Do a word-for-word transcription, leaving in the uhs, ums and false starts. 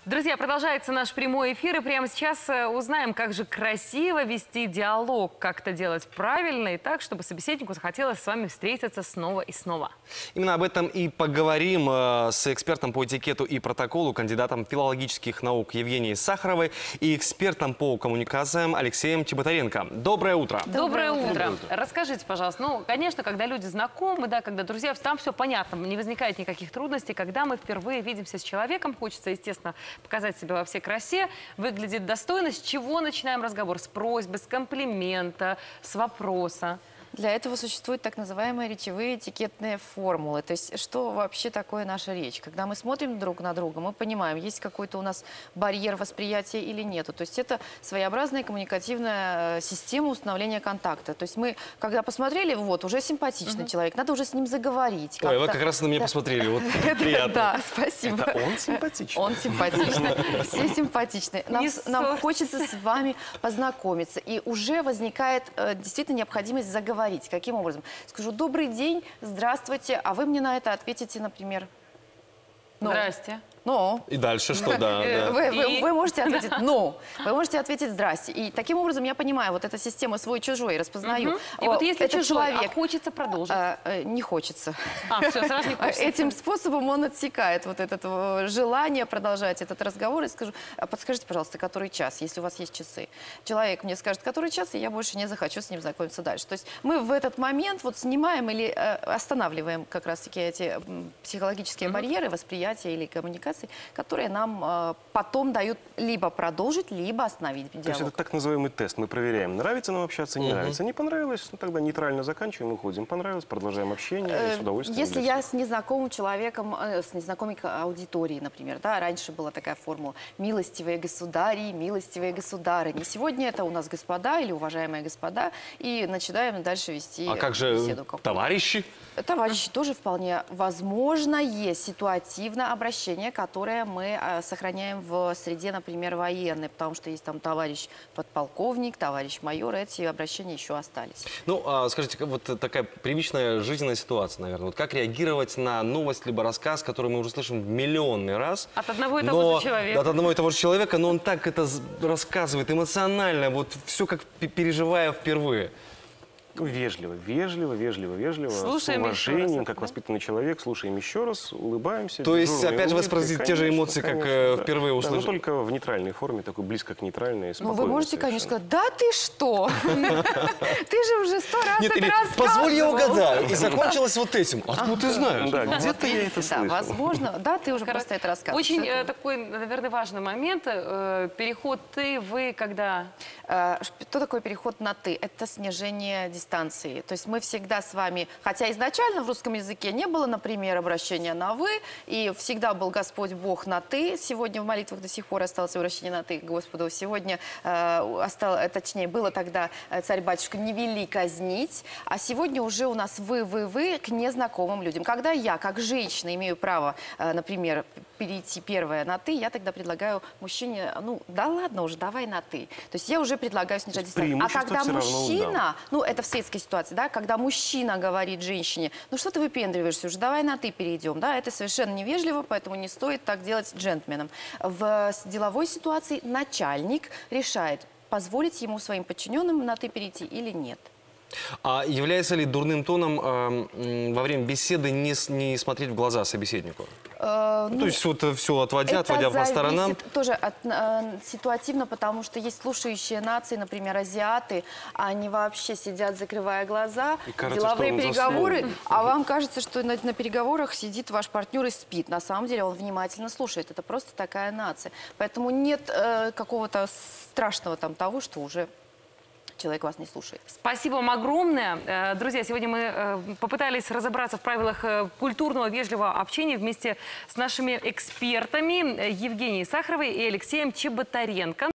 Друзья, продолжается наш прямой эфир, и прямо сейчас узнаем, как же красиво вести диалог, как это делать правильно и так, чтобы собеседнику захотелось с вами встретиться снова и снова. Именно об этом и поговорим э, с экспертом по этикету и протоколу, кандидатом филологических наук Евгенией Сахаровой и экспертом по коммуникациям Алексеем Чеботаренко. Доброе утро. Доброе, Доброе утро. утро. Расскажите, пожалуйста, ну, конечно, когда люди знакомы, да, когда друзья, там все понятно, не возникает никаких трудностей. Когда мы впервые видимся с человеком, хочется, естественно, показать себя во всей красе, выглядит достойно. С чего начинаем разговор? С просьбы, с комплимента, с вопроса? Для этого существуют так называемые речевые этикетные формулы. То есть, что вообще такое наша речь? Когда мы смотрим друг на друга, мы понимаем, есть какой-то у нас барьер восприятия или нету. То есть, это своеобразная коммуникативная система установления контакта. То есть, мы, когда посмотрели, вот, уже симпатичный угу. человек, надо уже с ним заговорить. Ой, вы как раз на меня да. посмотрели, вот приятно. Да, спасибо. Это он симпатичный. Он симпатичный. Все симпатичные. Нам хочется с вами познакомиться. И уже возникает действительно необходимость заговорить. Каким образом? Скажу: добрый день, здравствуйте, а вы мне на это ответите, например, ну. Здрасте. Но. И дальше что, да. да. Вы, вы, вы можете ответить «но», вы можете ответить «здрасте». И таким образом я понимаю, вот эта система свой-чужой, распознаю. Угу. И вот если чужой, человек, а хочется продолжить? А, а, не хочется. А, все, сразу не хочется. Этим способом он отсекает вот это желание продолжать этот разговор. И скажу: подскажите, пожалуйста, который час, если у вас есть часы. Человек мне скажет, который час, и я больше не захочу с ним знакомиться дальше. То есть мы в этот момент вот снимаем или э, останавливаем как раз-таки эти психологические угу. барьеры восприятия или коммуникации, которые нам э, потом дают либо продолжить, либо остановить диалог. То есть это так называемый тест. Мы проверяем, нравится нам общаться, не угу. нравится. Не понравилось, ну тогда нейтрально заканчиваем, уходим. Понравилось, продолжаем общение э, и с удовольствием. Если я с незнакомым человеком, э, с незнакомой аудиторией, например, да, раньше была такая формула: милостивые государи, милостивые государыни. Сегодня это у нас господа или уважаемые господа, и начинаем дальше вести а как же беседу. Товарищи? Товарищи тоже вполне возможно. Есть ситуативное обращение, которое мы а, сохраняем в среде, например, военной, потому что есть там товарищ подполковник, товарищ майор, эти обращения еще остались. Ну, а, скажите, вот такая привычная жизненная ситуация, наверное. Вот как реагировать на новость либо рассказ, который мы уже слышим в миллионный раз? От одного и того но, же человека. От одного и того же человека, но он так это рассказывает эмоционально, вот все как переживая впервые. Вежливо, вежливо, вежливо, вежливо, слушаем с уважением, раз, как да? воспитанный человек, слушаем еще раз, улыбаемся. То есть, опять же, воспроизводить те же эмоции, конечно, как да. впервые услышали? Да, но только в нейтральной форме, такой близко к нейтральной, спокойной. Ну, вы можете, конечно, сказать: да ты что? Ты же уже сто раз это рассказывал. Позволь, я угадаю. И закончилось вот этим. Откуда ты знаешь? Да, где-то я это слышал. Да, возможно. Да, ты уже просто это рассказывал. Очень такой, наверное, важный момент. Переход ты, вы, когда... Что такое переход на «ты»? Это снижение дистанции. То есть мы всегда с вами, хотя изначально в русском языке не было, например, обращения на «вы», и всегда был Господь Бог на «ты». Сегодня в молитвах до сих пор осталось обращение на «ты» к Господу. Сегодня, э, осталось, точнее, было тогда царь-батюшка «не вели казнить», а сегодня уже у нас «вы», «вы», «вы» к незнакомым людям. Когда я, как женщина, имею право, э, например, перейти первое на «ты», я тогда предлагаю мужчине: ну, да ладно уже, давай на «ты». То есть я уже предлагаю снижать дистанцию. А когда мужчина, ну, это в светской ситуации, да, когда мужчина говорит женщине: ну, что ты выпендриваешься уже, давай на «ты» перейдем, да, это совершенно невежливо, поэтому не стоит так делать джентльменам. В деловой ситуации начальник решает, позволить ему, своим подчиненным, на «ты» перейти или нет. А является ли дурным тоном э, во время беседы не, не смотреть в глаза собеседнику? Э, ну, то есть вот все отводя, отводя по сторонам? Тоже от, э, ситуативно, потому что есть слушающие нации, например, азиаты, они вообще сидят, закрывая глаза, и кажется, деловые переговоры, заснул. а вам кажется, что на, на переговорах сидит ваш партнер и спит. На самом деле он внимательно слушает. Это просто такая нация. Поэтому нет э, какого-то страшного там того, что уже... человек вас не слушает. Спасибо вам огромное. Друзья, сегодня мы попытались разобраться в правилах культурного, вежливого общения вместе с нашими экспертами Евгенией Сахаровой и Алексеем Чеботаренко.